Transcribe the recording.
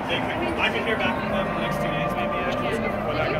I could hear back from them in the next 2 days, maybe. Before that